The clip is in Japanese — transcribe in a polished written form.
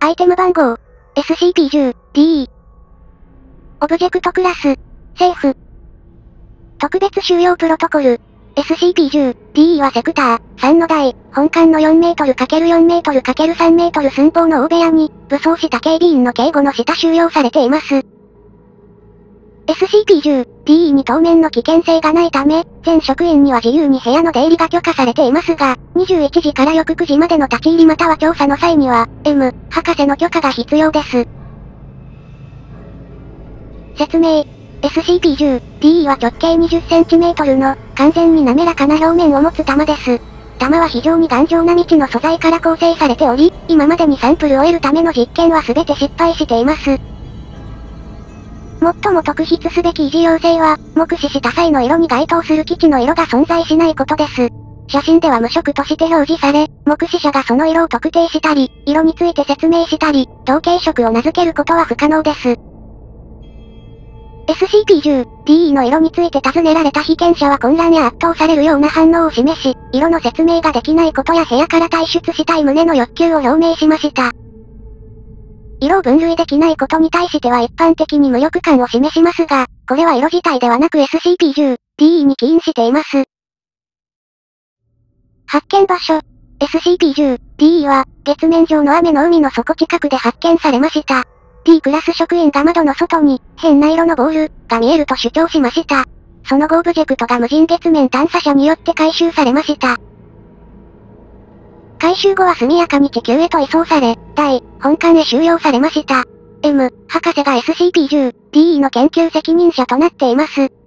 アイテム番号、SCP-10-DE。オブジェクトクラス、セーフ。特別収容プロトコル、SCP-10-DE はセクター3の台、本館の4メートル ×4 メートル ×3 メートル寸法の大部屋に、武装した警備員の警護の下収容されています。SCP-10-DE に当面の危険性がないため、全職員には自由に部屋の出入りが許可されていますが、21時から翌9時までの立ち入りまたは調査の際には、M 博士の許可が必要です。説明。SCP-10-DE は直径 20cm の、完全に滑らかな表面を持つ弾です。弾は非常に頑丈な未知の素材から構成されており、今までにサンプルを得るための実験は全て失敗しています。最も特筆すべき異常要性は、目視した際の色に該当する基地の色が存在しないことです。写真では無色として表示され、目視者がその色を特定したり、色について説明したり、同系色を名付けることは不可能です。SCP-10-DE の色について尋ねられた被験者は混乱や圧倒されるような反応を示し、色の説明ができないことや部屋から退出したい旨の欲求を表明しました。色を分類できないことに対しては一般的に無力感を示しますが、これは色自体ではなく SCP-10-DE に起因しています。発見場所。SCP-10-DE は、月面上の雨の海の底近くで発見されました。D クラス職員が窓の外に、変な色のボール、が見えると主張しました。その後オブジェクトが無人月面探査車によって回収されました。回収後は速やかに地球へと移送され、本館へ収容されました。M 博士が SCP-10-DE の研究責任者となっています。